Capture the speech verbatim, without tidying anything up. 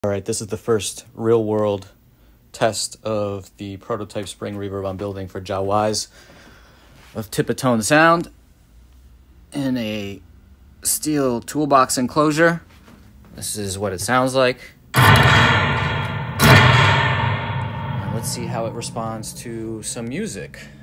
Alright, this is the first real-world test of the prototype spring reverb I'm building for Jah Wise of Tippatone sound in a steel toolbox enclosure. This is what it sounds like. And let's see how it responds to some music.